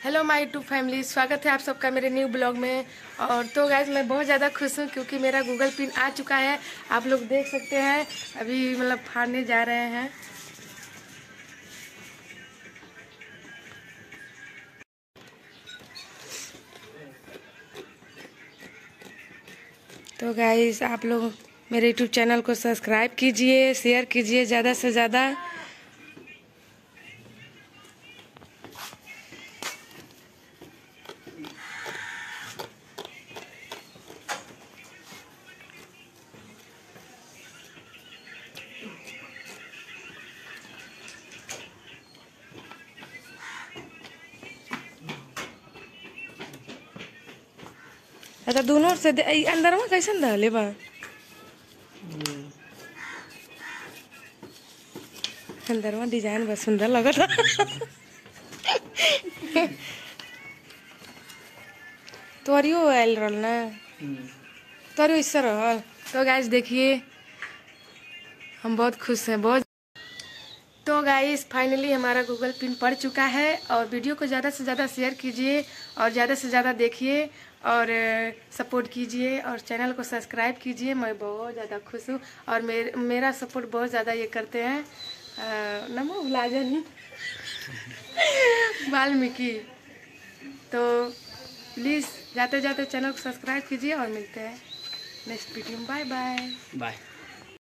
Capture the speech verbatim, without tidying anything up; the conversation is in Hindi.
हेलो माय यूट्यूब फैमिली, स्वागत है आप सबका मेरे न्यू ब्लॉग में। और तो गाइज मैं बहुत ज़्यादा खुश हूँ क्योंकि मेरा गूगल पिन आ चुका है। आप लोग देख सकते हैं, अभी मतलब फाड़ने जा रहे हैं। तो गाइज आप लोग मेरे यूट्यूब चैनल को सब्सक्राइब कीजिए, शेयर कीजिए ज़्यादा से ज़्यादा। अच्छा दोनों से अंदर में कैसे डाले बा अंदर में डिजाइन बस सुंदर लगता। तोरियो आयल रहल ना, तोरियो इससे रहल। तो गाइस देखिए हम बहुत खुश हैं बहुत। तो गाइस फाइनली हमारा गूगल पिन पड़ चुका है। और वीडियो को ज़्यादा से ज़्यादा शेयर कीजिए और ज़्यादा से ज़्यादा देखिए और सपोर्ट कीजिए और चैनल को सब्सक्राइब कीजिए। मैं बहुत ज़्यादा खुश हूँ और मेर, मेरा सपोर्ट बहुत ज़्यादा ये करते हैं। नमो भुलाजन वाल्मीकि। तो प्लीज़ जाते जाते चैनल को सब्सक्राइब कीजिए और मिलते हैं नेक्स्ट वीडियो में। Bye bye bye.